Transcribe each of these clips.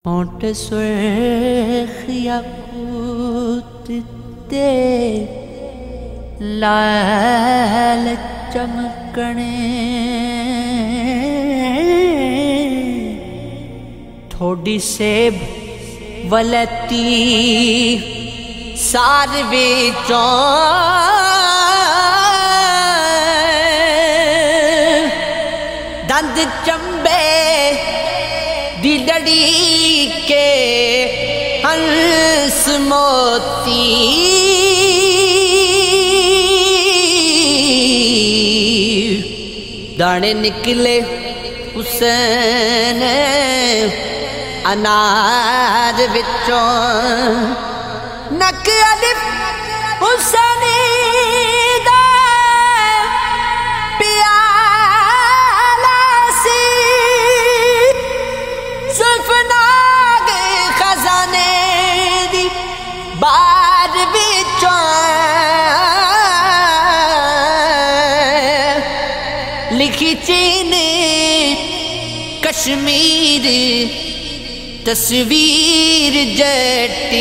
ہونٹ سرخ یاقوت تے لال چمکنے تھوڑی سیب ولتی سار وچوں دند چمبے دی ڈڑی کے ہنس موتی دانے نکلے حسین انار وچوں نک الف حسینی دا پیالہ سی زلف ناگ خزانے دی بار وچوں لکھی چین کشمیر تصویر جٹی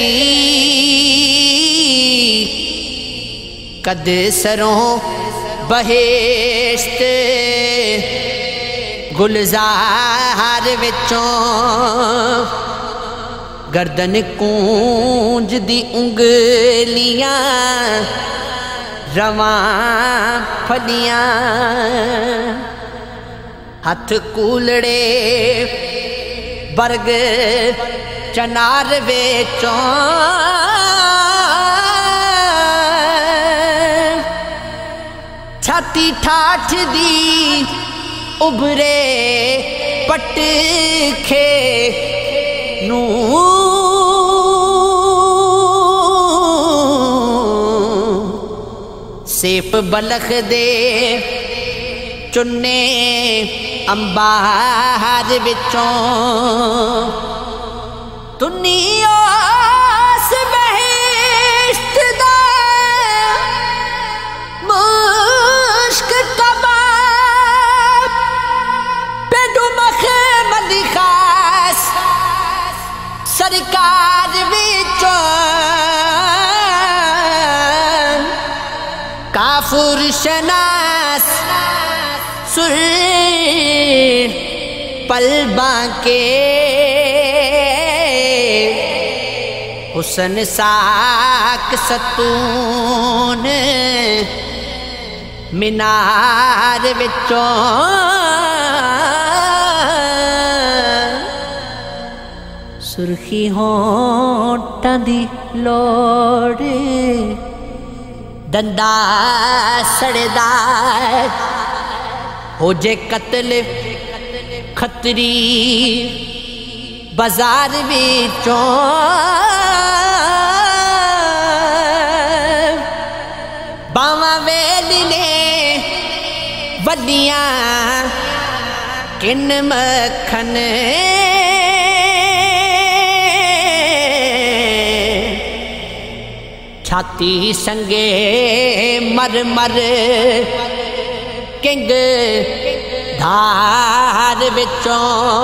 قد سروں بہشت گلزار وچوں گردن کونج دی انگلیاں رواں پھلیاں ہاتھ کولڑے برگ چنار وچوں چھاتی ٹھاٹھ دی ابھرے پٹ کھے نوں سیف بلخ دے چنے امبار وچوں تنی آس بہشت دا مشک کباب پیڈو مخمل خاص سرکار وچوں کافر شناس سر پلباں کے حسن ساک ستون مینار وچوں سرخی ہونٹاں دی لوڑ دندا سڑدا ہو جے قتل خطری بازار وچوں باواں ویلی نے ولیاں کن مکھن چھاتی سنگے مر مر کنگ دھار وچوں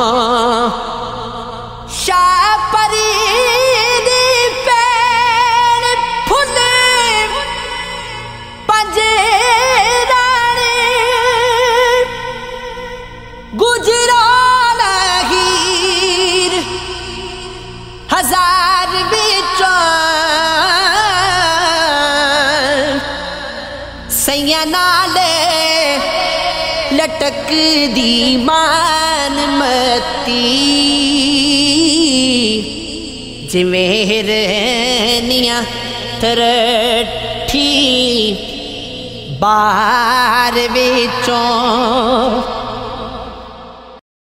شاہ پری دی پین پھل پنجے رانے گجرال ہیر ہزار وچوں سیاں نالے لٹک دی مان متی جویں ہرنیاں ترٹھی بار وچوں